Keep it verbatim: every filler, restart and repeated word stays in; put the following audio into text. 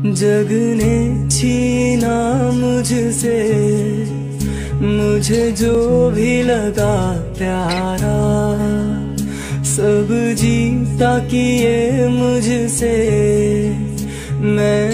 जग ने छीना मुझसे मुझे जो भी लगा प्यारा, सब जीता किए मुझसे मैं